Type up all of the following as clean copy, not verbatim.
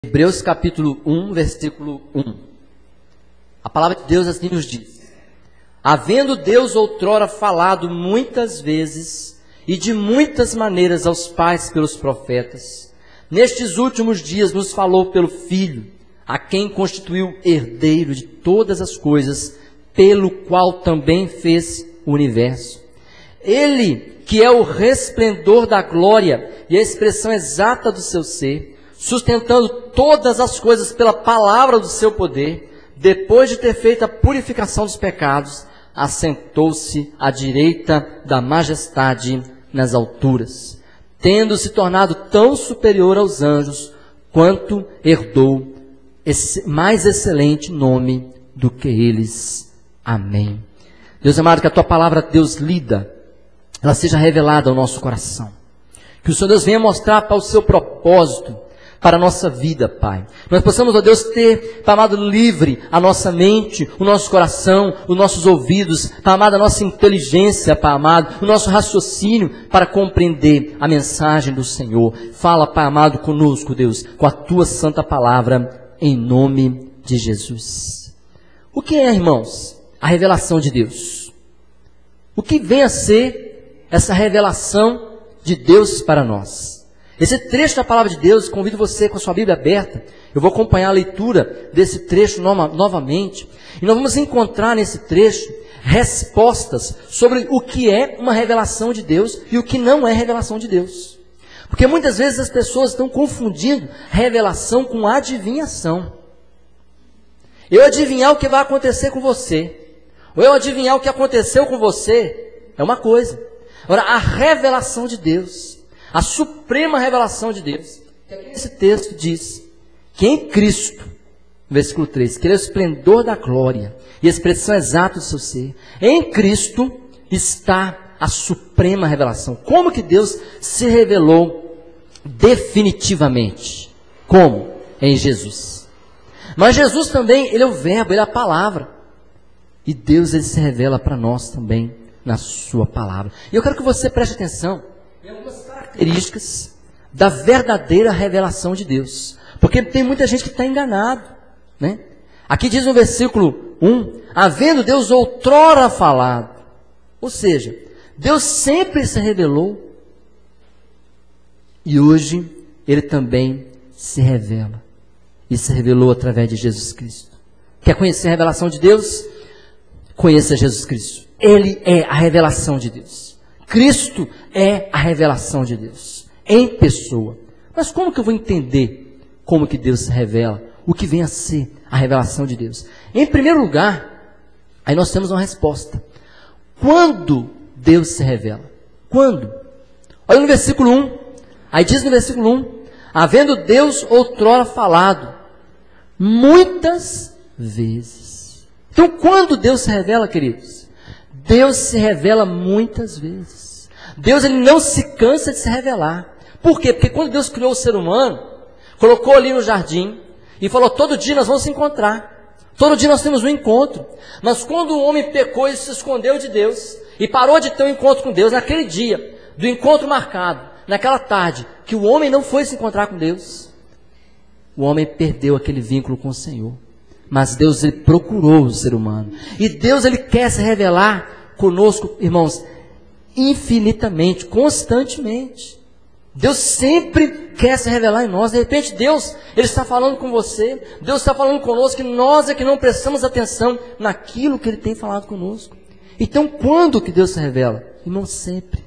Hebreus capítulo 1, versículo 1. A palavra de Deus assim nos diz: havendo Deus outrora falado muitas vezes e de muitas maneiras aos pais pelos profetas, nestes últimos dias nos falou pelo Filho, a quem constituiu herdeiro de todas as coisas, pelo qual também fez o universo. Ele, que é o resplendor da glória e a expressão exata do seu ser, sustentando todas as coisas pela palavra do seu poder, depois de ter feito a purificação dos pecados, assentou-se à direita da majestade nas alturas, tendo se tornado tão superior aos anjos, quanto herdou esse mais excelente nome do que eles. Amém. Deus amado, que a tua palavra, Deus, lida, ela seja revelada ao nosso coração. Que o Senhor Deus venha mostrar para o seu propósito, para a nossa vida, Pai. Nós possamos, ó Deus, ter, Pai amado, livre a nossa mente, o nosso coração, os nossos ouvidos, Pai amado, a nossa inteligência, Pai amado, o nosso raciocínio, para compreender a mensagem do Senhor. Fala, Pai amado, conosco, Deus, com a tua santa palavra, em nome de Jesus. O que é, irmãos, a revelação de Deus? O que vem a ser essa revelação de Deus para nós? Esse trecho da palavra de Deus, convido você com a sua Bíblia aberta, eu vou acompanhar a leitura desse trecho novamente, e nós vamos encontrar nesse trecho respostas sobre o que é uma revelação de Deus e o que não é revelação de Deus. Porque muitas vezes as pessoas estão confundindo revelação com adivinhação. Eu adivinhar o que vai acontecer com você, ou eu adivinhar o que aconteceu com você, é uma coisa. Agora, a revelação de Deus, a suprema revelação de Deus, que aqui nesse texto diz que em Cristo, no versículo 3, que Ele é o esplendor da glória e a expressão exata do seu ser, em Cristo está a suprema revelação. Como que Deus se revelou definitivamente? Como? Em Jesus. Mas Jesus também, Ele é o verbo, Ele é a palavra. E Deus, Ele se revela para nós também na sua palavra. E eu quero que você preste atenção em algumas características da verdadeira revelação de Deus. Porque tem muita gente que está enganado, né? Aqui diz no versículo 1, havendo Deus outrora falado. Ou seja, Deus sempre se revelou e hoje Ele também se revela. E se revelou através de Jesus Cristo. Quer conhecer a revelação de Deus? Conheça Jesus Cristo. Ele é a revelação de Deus. Cristo é a revelação de Deus, em pessoa. Mas como que eu vou entender como que Deus se revela? O que vem a ser a revelação de Deus? Em primeiro lugar, aí nós temos uma resposta. Quando Deus se revela? Quando? Olha no versículo 1. Aí diz no versículo 1, havendo Deus outrora falado, muitas vezes. Então, quando Deus se revela, queridos? Deus se revela muitas vezes. Deus, Ele não se cansa de se revelar. Por quê? Porque quando Deus criou o ser humano, colocou ali no jardim e falou, todo dia nós vamos se encontrar. Todo dia nós temos um encontro. Mas quando o homem pecou e se escondeu de Deus e parou de ter um encontro com Deus, naquele dia do encontro marcado, naquela tarde, que o homem não foi se encontrar com Deus, o homem perdeu aquele vínculo com o Senhor. Mas Deus, Ele procurou o ser humano. E Deus, Ele quer se revelar conosco, irmãos, infinitamente, constantemente. Deus sempre quer se revelar em nós. De repente Deus, Ele está falando com você. Deus está falando conosco, que nós é que não prestamos atenção naquilo que Ele tem falado conosco. Então, quando que Deus se revela? Irmão, sempre.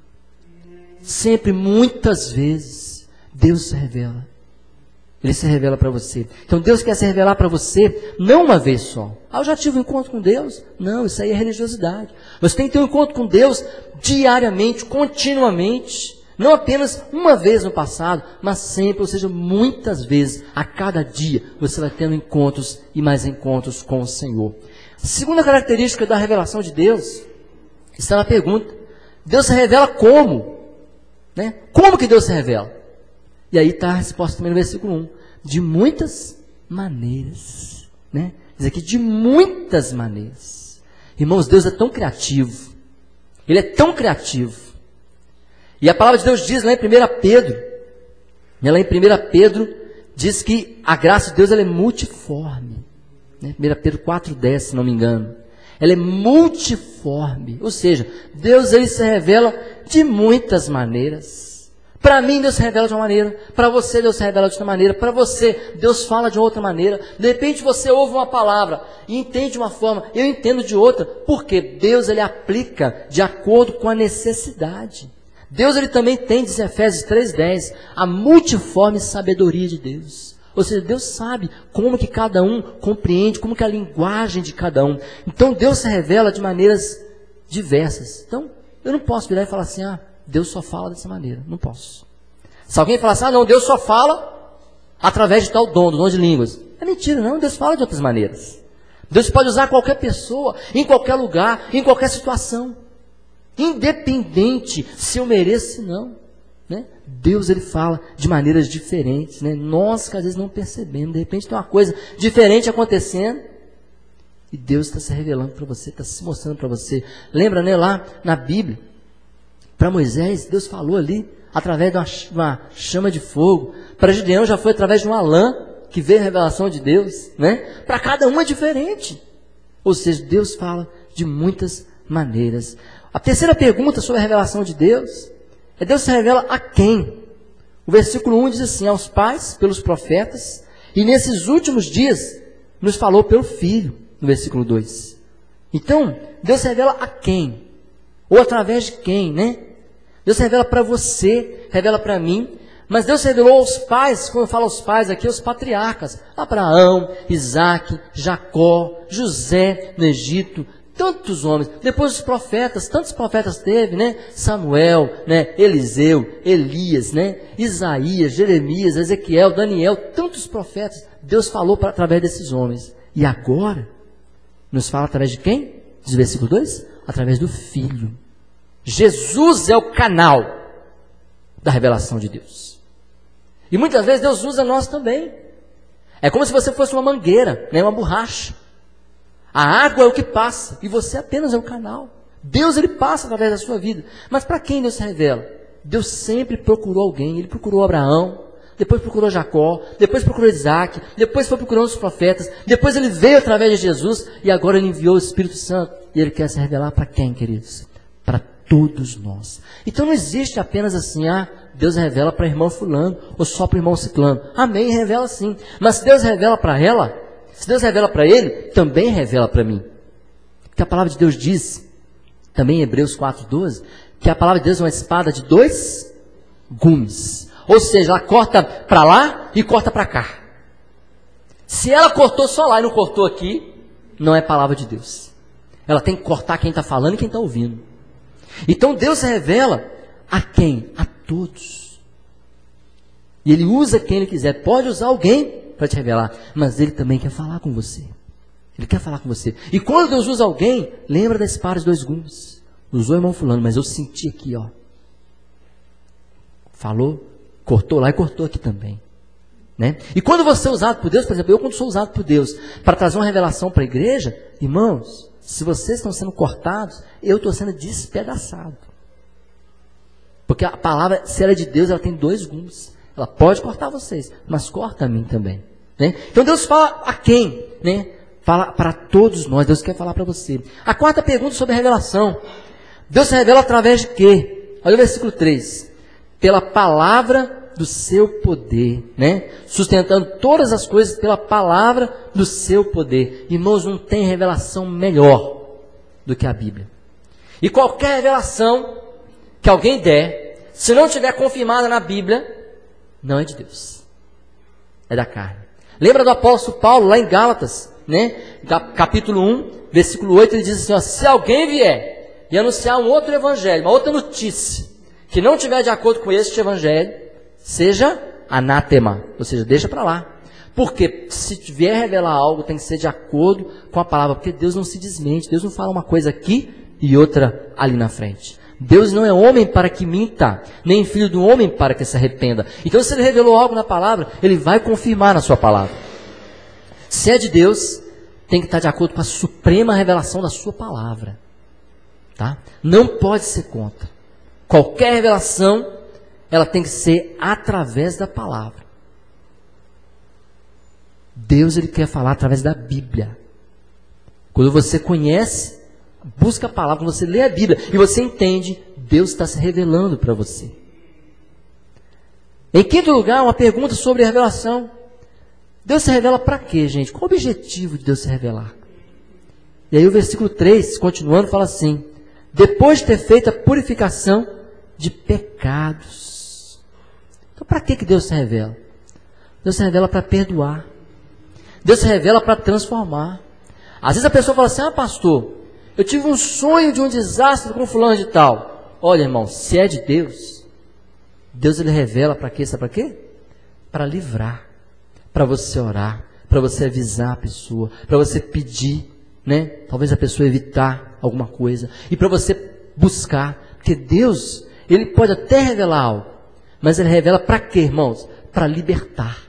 Sempre, muitas vezes, Deus se revela. Ele se revela para você. Então Deus quer se revelar para você, não uma vez só. Ah, eu já tive um encontro com Deus. Não, isso aí é religiosidade. Você tem que ter um encontro com Deus diariamente, continuamente. Não apenas uma vez no passado, mas sempre, ou seja, muitas vezes, a cada dia, você vai tendo encontros e mais encontros com o Senhor. Segunda característica da revelação de Deus está na pergunta. Deus se revela como? Né? Como que Deus se revela? E aí está a resposta também no versículo 1. De muitas maneiras. Né? Diz aqui, de muitas maneiras. Irmãos, Deus é tão criativo. Ele é tão criativo. E a palavra de Deus diz lá em 1 Pedro. Lá em 1 Pedro, diz que a graça de Deus ela é multiforme. Né? 1 Pedro 4,10, se não me engano. Ela é multiforme. Ou seja, Deus ele se revela de muitas maneiras. Para mim, Deus se revela de uma maneira. Para você, Deus se revela de outra maneira. Para você, Deus fala de outra maneira. De repente, você ouve uma palavra e entende de uma forma. Eu entendo de outra. Porque Deus ele aplica de acordo com a necessidade. Deus ele também tem, diz em Efésios 3,10, a multiforme sabedoria de Deus. Ou seja, Deus sabe como que cada um compreende, como que é a linguagem de cada um. Então, Deus se revela de maneiras diversas. Então, eu não posso virar e falar assim, Deus só fala dessa maneira. Não posso. Se alguém falar assim, não, Deus só fala através de tal dom, do dom de línguas. É mentira, não. Deus fala de outras maneiras. Deus pode usar qualquer pessoa, em qualquer lugar, em qualquer situação. Independente se eu mereço ou não. Né? Deus ele fala de maneiras diferentes. Né? Nós que às vezes não percebemos. De repente tem uma coisa diferente acontecendo. E Deus está se revelando para você, está se mostrando para você. Lembra, né, lá na Bíblia, para Moisés, Deus falou ali, através de uma chama de fogo. Para Gideão já foi através de uma lã, que veio a revelação de Deus. Né? Para cada um é diferente. Ou seja, Deus fala de muitas maneiras. A terceira pergunta sobre a revelação de Deus é: Deus se revela a quem? O versículo 1 diz assim: aos pais, pelos profetas, e nesses últimos dias nos falou pelo Filho, no versículo 2. Então, Deus se revela a quem? Ou através de quem, né? Deus se revela para você, revela para mim, mas Deus se revelou aos pais, quando eu falo aos pais aqui, aos patriarcas, Abraão, Isaac, Jacó, José no Egito, tantos homens. Depois os profetas, tantos profetas teve, né? Samuel, né? Eliseu, Elias, né? Isaías, Jeremias, Ezequiel, Daniel, tantos profetas. Deus falou através desses homens. E agora, nos fala através de quem? Diz o versículo 2? Através do Filho. Jesus é o canal da revelação de Deus. E muitas vezes Deus usa nós também. É como se você fosse uma mangueira, né? Uma borracha. A água é o que passa, e você apenas é o canal. Deus ele passa através da sua vida. Mas para quem Deus se revela? Deus sempre procurou alguém. Ele procurou Abraão, depois procurou Jacó, depois procurou Isaac, depois foi procurando os profetas, depois ele veio através de Jesus, e agora ele enviou o Espírito Santo. E ele quer se revelar para quem, queridos? Para todos nós. Então não existe apenas assim, Deus revela para irmão fulano, ou só para irmão ciclano. Amém, revela sim. Mas se Deus revela para ela, se Deus revela para ele, também revela para mim. Porque a palavra de Deus diz, também em Hebreus 4,12, que a palavra de Deus é uma espada de 2 gumes. Ou seja, ela corta para lá e corta para cá. Se ela cortou só lá e não cortou aqui, não é palavra de Deus. Ela tem que cortar quem está falando e quem está ouvindo. Então Deus se revela a quem? A todos. E Ele usa quem Ele quiser. Pode usar alguém para te revelar, mas Ele também quer falar com você. Ele quer falar com você. E quando Deus usa alguém, lembra da espada de 2 gumes. Usou o irmão fulano, mas eu senti aqui, ó. Falou, cortou lá e cortou aqui também. Né? E quando você é usado por Deus, por exemplo, eu quando sou usado por Deus para trazer uma revelação para a igreja, irmãos, se vocês estão sendo cortados, eu estou sendo despedaçado. Porque a palavra, se ela é de Deus, ela tem 2 gumes. Ela pode cortar vocês, mas corta a mim também. Né? Então Deus fala a quem? Né? Fala para todos nós. Deus quer falar para você. A quarta pergunta sobre a revelação. Deus se revela através de quê? Olha o versículo 3. Pela palavra do seu poder. Né? Sustentando todas as coisas pela palavra do seu poder. Irmãos, não tem revelação melhor do que a Bíblia. E qualquer revelação que alguém der, se não tiver confirmada na Bíblia, não é de Deus, é da carne. Lembra do apóstolo Paulo, lá em Gálatas, né? Capítulo 1, versículo 8, ele diz assim, se alguém vier e anunciar um outro evangelho, uma outra notícia, que não tiver de acordo com este evangelho, seja anátema, ou seja, deixa para lá. Porque se vier revelar algo, tem que ser de acordo com a palavra, porque Deus não se desmente, Deus não fala uma coisa aqui e outra ali na frente. Deus não é homem para que minta, nem filho do homem para que se arrependa. Então, se Ele revelou algo na palavra, Ele vai confirmar na sua palavra. Se é de Deus, tem que estar de acordo com a suprema revelação da sua palavra. Tá? Não pode ser contra. Qualquer revelação, ela tem que ser através da palavra. Deus ele quer falar através da Bíblia. Quando você conhece, busca a palavra, quando você lê a Bíblia e você entende, Deus está se revelando para você. Em quinto lugar, uma pergunta sobre a revelação. Deus se revela para quê, gente? Qual o objetivo de Deus se revelar? E aí o versículo 3, continuando, fala assim: depois de ter feito a purificação de pecados. Então para que Deus se revela? Deus se revela para perdoar. Deus se revela para transformar. Às vezes a pessoa fala assim: ah, pastor, eu tive um sonho de um desastre com fulano de tal. Olha, irmão, se é de Deus, Deus ele revela para quê? Sabe para quê? Para livrar, para você orar, para você avisar a pessoa, para você pedir, né? Talvez a pessoa evitar alguma coisa, e para você buscar, porque Deus, ele pode até revelar algo, mas ele revela para quê, irmãos? Para libertar.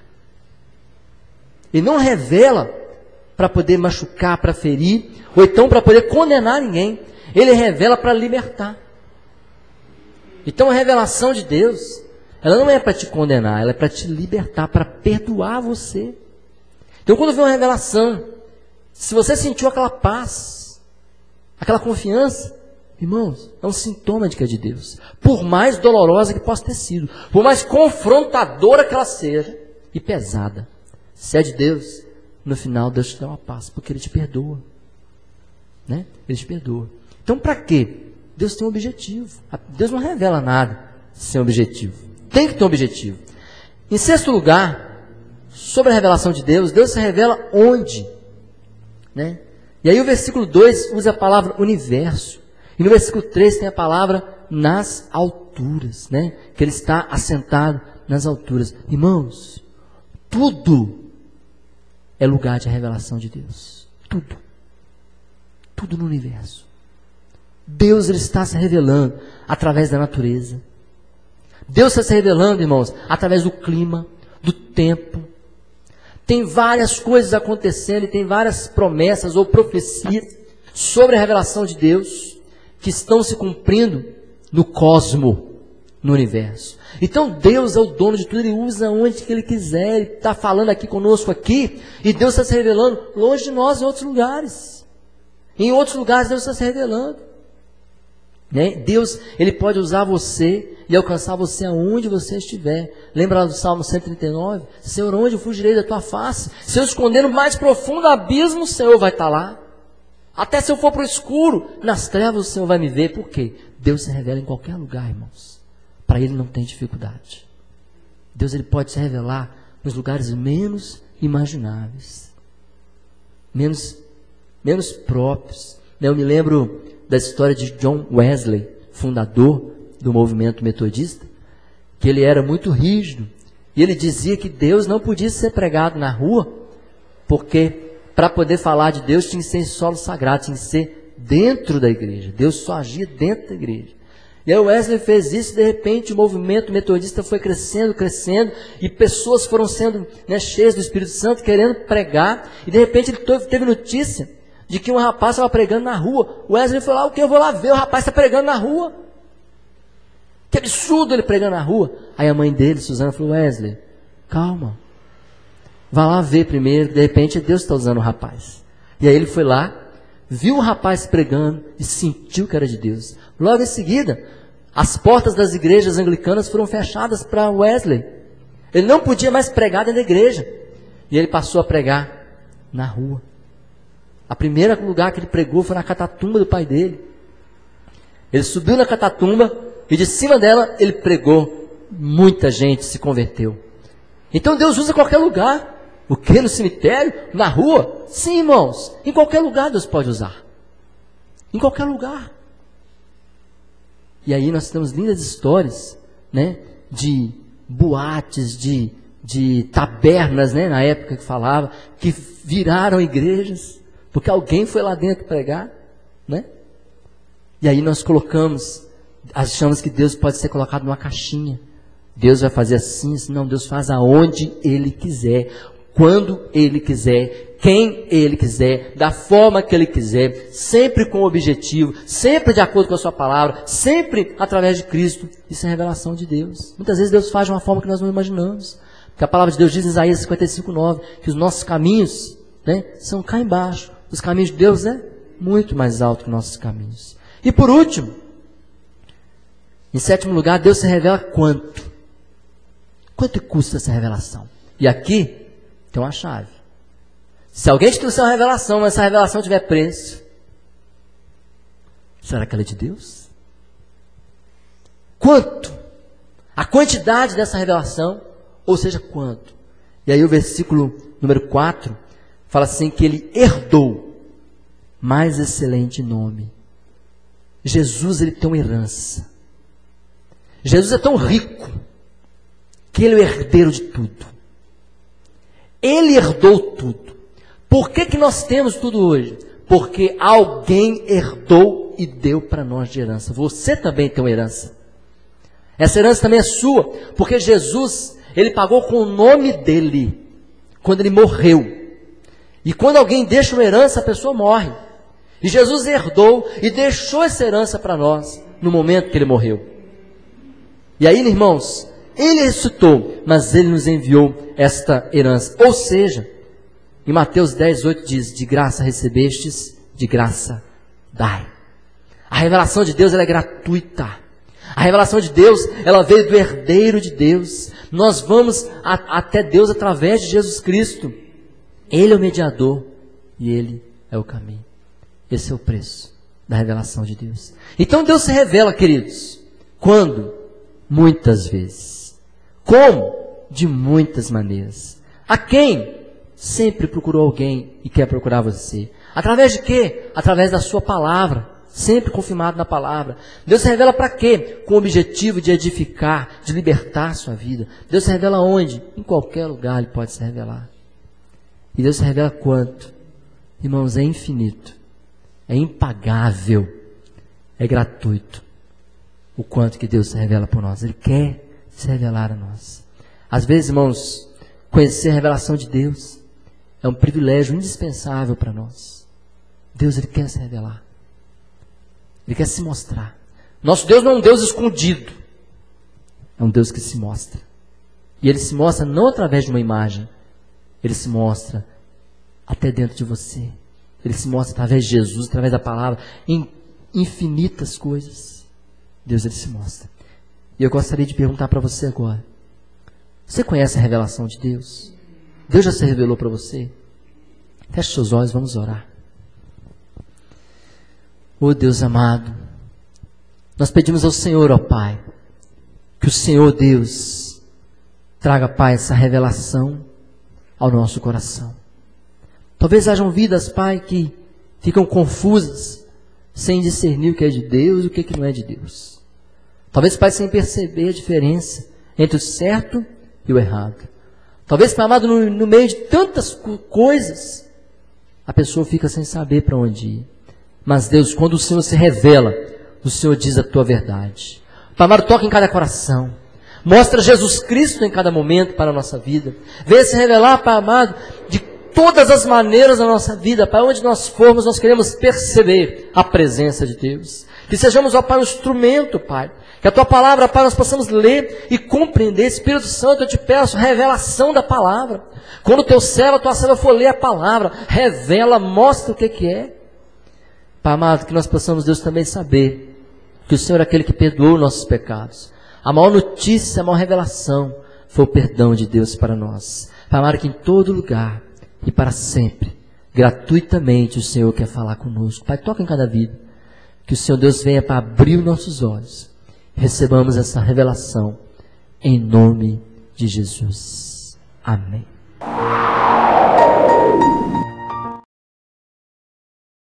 Ele não revela para poder machucar, para ferir, ou então para poder condenar ninguém. Ele revela para libertar. Então a revelação de Deus, ela não é para te condenar, ela é para te libertar, para perdoar você. Então quando vem uma revelação, se você sentiu aquela paz, aquela confiança, irmãos, é um sintoma de que é de Deus. Por mais dolorosa que possa ter sido, por mais confrontadora que ela seja, e pesada, se é de Deus, no final Deus te dá uma paz, porque Ele te perdoa. Né? Ele te perdoa. Então para quê? Deus tem um objetivo. Deus não revela nada sem objetivo. Tem que ter um objetivo. Em sexto lugar, sobre a revelação de Deus, Deus se revela onde? Né? E aí o versículo 2 usa a palavra universo. E no versículo 3 tem a palavra nas alturas. Né? Que Ele está assentado nas alturas. Irmãos, tudo é lugar de revelação de Deus. Tudo. Tudo no universo. Deus ele está se revelando através da natureza. Deus está se revelando, irmãos, através do clima, do tempo. Tem várias coisas acontecendo e tem várias promessas ou profecias sobre a revelação de Deus que estão se cumprindo no cosmo, no universo. Então Deus é o dono de tudo, Ele usa onde que Ele quiser, Ele está falando aqui conosco aqui, e Deus está se revelando longe de nós em outros lugares. Em outros lugares Deus está se revelando. Né? Deus, Ele pode usar você e alcançar você aonde você estiver. Lembra lá do Salmo 139? Senhor, onde eu fugirei da Tua face? Se eu esconder no mais profundo abismo, o Senhor vai estar lá. Até se eu for para o escuro, nas trevas o Senhor vai me ver. Por quê? Deus se revela em qualquer lugar, irmãos. Para Ele não tem dificuldade. Deus ele pode se revelar nos lugares menos imagináveis. Menos próprios. Eu me lembro da história de John Wesley, fundador do movimento metodista, que ele era muito rígido. E ele dizia que Deus não podia ser pregado na rua, porque para poder falar de Deus tinha que ser em solo sagrado, tinha que ser dentro da igreja. Deus só agia dentro da igreja. E aí o Wesley fez isso e de repente o movimento metodista foi crescendo, e pessoas foram sendo cheias do Espírito Santo, querendo pregar, e de repente ele teve notícia de que um rapaz estava pregando na rua. O Wesley falou: ah, o que eu vou lá ver, o rapaz está pregando na rua. Que absurdo ele pregando na rua. Aí a mãe dele, Suzana, falou: Wesley, calma, vá lá ver primeiro, de repente Deus está usando o rapaz. E aí ele foi lá, viu o rapaz pregando e sentiu que era de Deus. Logo em seguida, as portas das igrejas anglicanas foram fechadas para Wesley. Ele não podia mais pregar dentro da igreja. E ele passou a pregar na rua. A primeira lugar que ele pregou foi na catatumba do pai dele. Ele subiu na catatumba e de cima dela ele pregou. Muita gente se converteu. Então Deus usa qualquer lugar. O que? No cemitério? Na rua? Sim, irmãos. Em qualquer lugar Deus pode usar. Em qualquer lugar. E aí nós temos lindas histórias, né, de boates, de tabernas, né, na época que falava, que viraram igrejas, porque alguém foi lá dentro pregar, né? E aí nós achamos que Deus pode ser colocado numa caixinha. Deus vai fazer assim, não, Deus faz aonde Ele quiser, quando Ele quiser, quem Ele quiser, da forma que Ele quiser, sempre com o objetivo, sempre de acordo com a sua palavra, sempre através de Cristo. Isso é revelação de Deus. Muitas vezes Deus faz de uma forma que nós não imaginamos. Que a palavra de Deus diz em Isaías 55:9, que os nossos caminhos, né, são cá embaixo. Os caminhos de Deus é muito mais alto que nossos caminhos. E por último, em sétimo lugar, Deus se revela quanto? Quanto custa essa revelação? E aqui tem uma chave. Se alguém te trouxer uma revelação, mas essa revelação tiver preço, será que ela é de Deus? Quanto? A quantidade dessa revelação, ou seja, quanto? E aí o versículo número 4 fala assim que ele herdou mais excelente nome. Jesus, ele tem uma herança. Jesus é tão rico que ele é o herdeiro de tudo. Ele herdou tudo. Por que nós temos tudo hoje? Porque alguém herdou e deu para nós de herança. Você também tem uma herança. Essa herança também é sua, porque Jesus, ele pagou com o nome dele, quando ele morreu. E quando alguém deixa uma herança, a pessoa morre. E Jesus herdou e deixou essa herança para nós, no momento que ele morreu. E aí, irmãos, ele ressuscitou, mas ele nos enviou esta herança. Ou seja, em Mateus 10:8 diz, de graça recebestes, de graça dai. A revelação de Deus, ela é gratuita. A revelação de Deus, ela veio do herdeiro de Deus. Nós vamos até Deus através de Jesus Cristo. Ele é o mediador e ele é o caminho. Esse é o preço da revelação de Deus. Então Deus se revela, queridos. Quando? Muitas vezes. Como? De muitas maneiras. A quem? Sempre procurou alguém e quer procurar você. Através de quê? Através da sua palavra. Sempre confirmado na palavra. Deus se revela para quê? Com o objetivo de edificar, de libertar a sua vida. Deus se revela onde? Em qualquer lugar ele pode se revelar. E Deus se revela quanto? Irmãos, é infinito. É impagável. É gratuito. O quanto que Deus se revela por nós. Ele quer se revelar a nós. Às vezes, irmãos, conhecer a revelação de Deus é um privilégio indispensável para nós. Deus, ele quer se revelar. Ele quer se mostrar. Nosso Deus não é um Deus escondido. É um Deus que se mostra. E ele se mostra não através de uma imagem. Ele se mostra até dentro de você. Ele se mostra através de Jesus, através da palavra, em infinitas coisas. Deus, ele se mostra. E eu gostaria de perguntar para você agora. Você conhece a revelação de Deus? Deus já se revelou para você? Feche seus olhos, vamos orar. Oh Deus amado, nós pedimos ao Senhor, ó Pai, que o Senhor Deus traga, Pai, essa revelação ao nosso coração. Talvez hajam vidas, Pai, que ficam confusas, sem discernir o que é de Deus e o que não é de Deus. Talvez, Pai, sem perceber a diferença entre o certo e o errado. Talvez, Pai amado, no meio de tantas coisas, a pessoa fica sem saber para onde ir. Mas Deus, quando o Senhor se revela, o Senhor diz a tua verdade. Pai amado, toca em cada coração. Mostra Jesus Cristo em cada momento para a nossa vida. Venha se revelar, Pai amado, de todas as maneiras da nossa vida. Pai, onde nós formos, nós queremos perceber a presença de Deus. Que sejamos, ó Pai, um instrumento, Pai. Que a tua palavra, Pai, nós possamos ler e compreender. Espírito Santo, eu te peço, revelação da palavra. Quando o teu servo, a tua serva for ler a palavra, revela, mostra o que é. Pai amado, que nós possamos, Deus, também saber que o Senhor é aquele que perdoou nossos pecados. A maior notícia, a maior revelação foi o perdão de Deus para nós. Pai amado, que em todo lugar e para sempre, gratuitamente, o Senhor quer falar conosco. Pai, toca em cada vida. Que o Senhor Deus venha para abrir os nossos olhos. Recebamos essa revelação em nome de Jesus. Amém.